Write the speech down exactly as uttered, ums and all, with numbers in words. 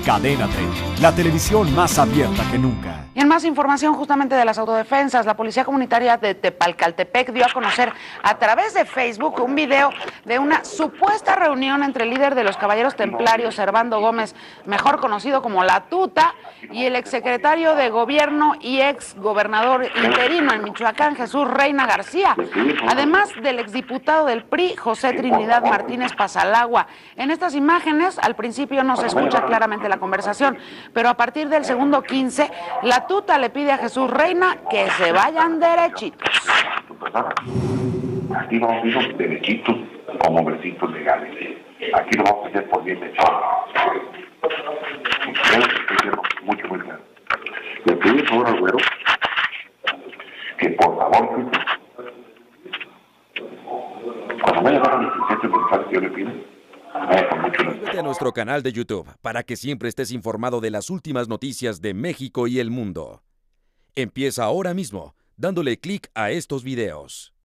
Cadena treinta, la televisión más abierta que nunca. Y en más información justamente de las autodefensas, la Policía Comunitaria de Tepalcaltepec dio a conocer a través de Facebook un video de una supuesta reunión entre el líder de los Caballeros Templarios, Servando Gómez, mejor conocido como La Tuta, y el exsecretario de Gobierno y ex gobernador interino en Michoacán, Jesús Reina García, además del exdiputado del P R I, José Trinidad Martínez Pasalagua. En estas imágenes, al principio no se escucha claramente la conversación, pero a partir del segundo quince, La Tuta le pide a Jesús Reina que se vayan derechitos. Aquí vamos a ir derechitos como versitos legales. Aquí lo vamos a hacer por bien hecho. Mucho, muy claro. Le pido por favor al güero que por favor, cuando vaya a dar la licencia mensual que yo le pido, vaya con mucho. Suscríbete a nuestro canal de YouTube para que siempre estés informado de las últimas noticias de México y el mundo. Empieza ahora mismo dándole clic a estos videos.